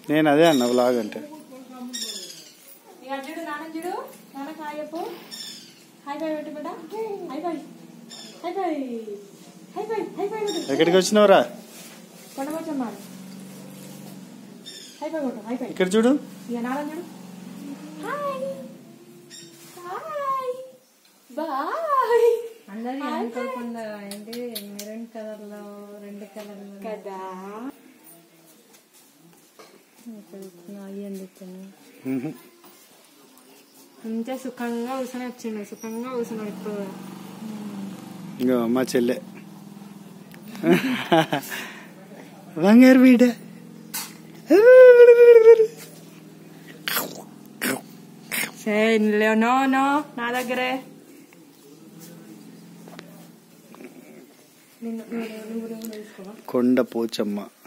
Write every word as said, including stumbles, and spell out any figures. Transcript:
నేను అదే అన్న బ్లాగ్ అంటే. ఎక్కడికి వచ్చినావురా? ఇక్కడ చూడు. అందరూ అనుకోకుండా ఏంటి మెరూన్ కలర్ లో రెండు కలర్ కదా అంతే. సుఖంగా కూర్చొని వచ్చిండు, సుఖంగా కూర్చున్నాడు ఇప్పుడు. ఇంకో మా చెల్లె బంగారు బిడ్డ. నో నో నా దగ్గరే కొండ పోచమ్మ.